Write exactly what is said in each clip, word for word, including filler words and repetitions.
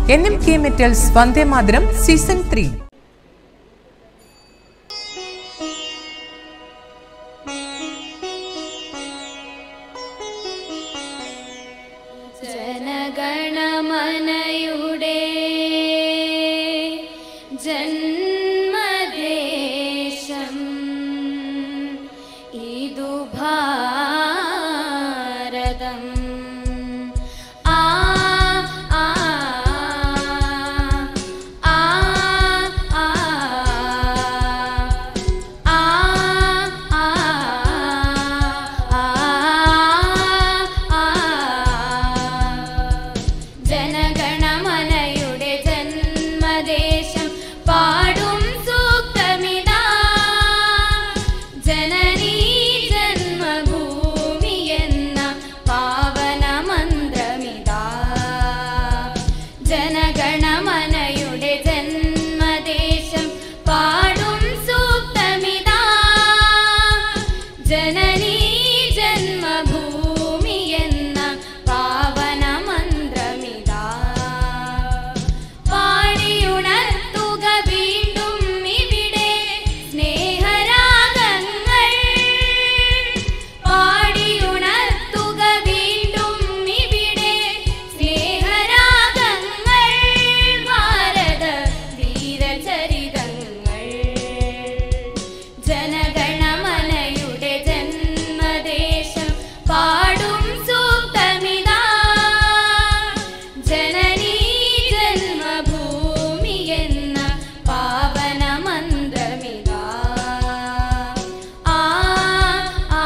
N M K metals Vande Mataram season three. ജനഗണമനയുടെ ജന്മദേശം ഇതു ഭാരതം. ആ ആ ആ ആ ആ ആ ജനഗണമനയുടെ ജന്മദേശം പാടും സൂക്തമിതാ. ജനനീ ജന്മഭൂമി എന്ന പാവന മന്ത്രമിതാ. ജനഗണമനയുടെ ജന്മദേശം പാടും സൂക്തമിതാ. ജനനീ ജന്മഭൂമി എന്ന പാവന മന്ത്രമിതാ. പാടിയുണർത്തുക വീണ്ടും ഇവിടെ സ്നേഹരാഗങ്ങൾ. പാടിയുണർത്തുക വീണ്ടും ഇവിടെ സ്നേഹരാഗങ്ങൾ. ഭാരത വീരചരിതങ്ങൾ. ജനഗണമനയുടെ ജന്മദേശം പാടും സൂക്തമിതാ. ജനനീ ജന്മഭൂമി എന്ന പാവന മന്ത്രമിതാ. ആ ആ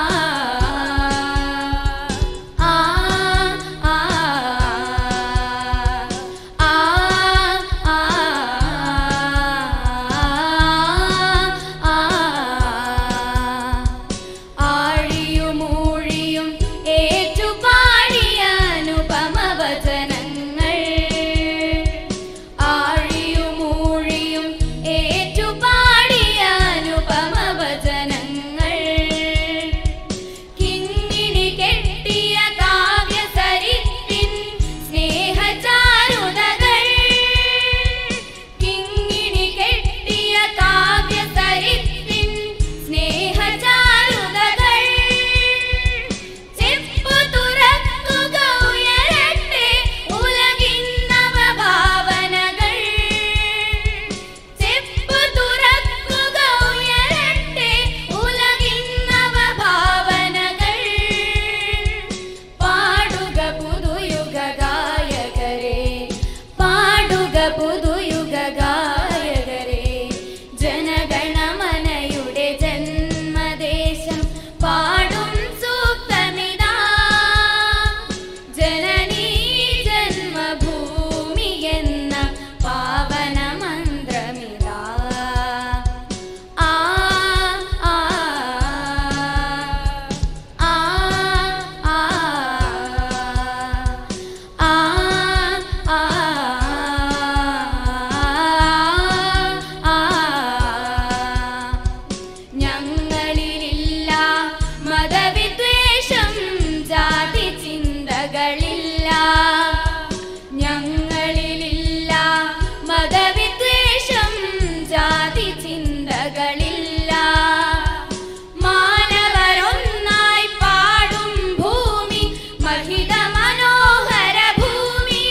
ആ ആ ആ ആ ആഴിയുമൂഴിയും ഏറ്റുപാടിയ അനുപമവചനങ്ങൾ. ആഴിയുമൂഴിയും ഏറ്റുപാടിയ അനുപമവചനങ്ങൾ. കിങ്ങിണി കെട്ടിയ കാവ്യസരിത്തിൻ സ്നേഹചാരുതകൾ. കിങ്ങിണി കെട്ടിയ കാവ്യസരിത്തിൻ സ്നേഹചാരുതകൾ. ചെപ്പു തുറക്കുക ഉയരട്ടെ ഉലകിൻ നവഭാവനകൾ. ചെപ്പു തുറക്കുക ഉയരട്ടെ ഉലകിൻ നവഭാവനകൾ. പാടുക പുതുയുഗ ഗായകരെ. പാടുക പുതുയുഗ ഗായകരെ. ജനഗണമനയുടെ ജന്മദേശം പാടും സൂക്തമിതാ. ജനനീ ജന്മഭൂമി എന്ന പാവന മന്ത്രമിതാ. ആ ആ ആ ആ ആ ആ ആ ഞങ്ങളിലില്ല മതവിദ്വേഷം. ജാതി ചിന്തകളില്ല. ഞങ്ങളിലില്ല മതവിദ്വേഷം. ജാതി ചിന്തകളില്ല. മാനവരൊന്നായി പാടും ഭൂമി മഹിത മനോഹര ഭൂമി.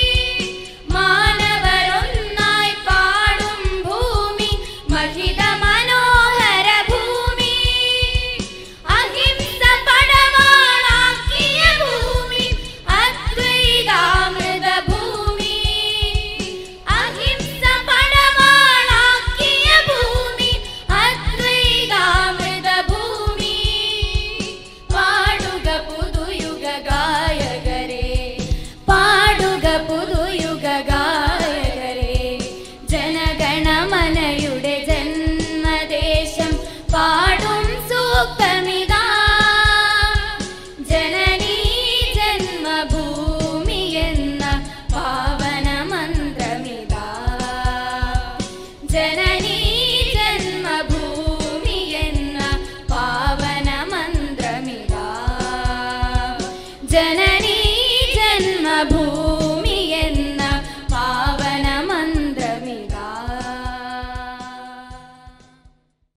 മാനവരൊന്നായി പാടും ഭൂമി മഹിത മനോഹര ഭൂമി. അഹിംസ പടവാളാക്കിയ ഭൂമി അദ്വൈതാമൃത ഭൂമി. അഹിംസ പടവാളാക്കിയ ഭൂമി അദ്വൈതാമൃത ഭൂമി. പാടുക പുതുയുഗ ഗായകരെ. പാടുക പുതുയുഗ ഗായകരെ. ജനഗണമനയുടെ ജന്മദേശം പാടും സൂക്തമിതാ. ജനനീ ജന്മഭൂമി എന്ന പാവന മന്ത്രമിതാ. ജനനീ ജന്മഭൂമി എന്ന പാവന മന്ത്രമിതാ. ജനനീ ജന്മഭൂമി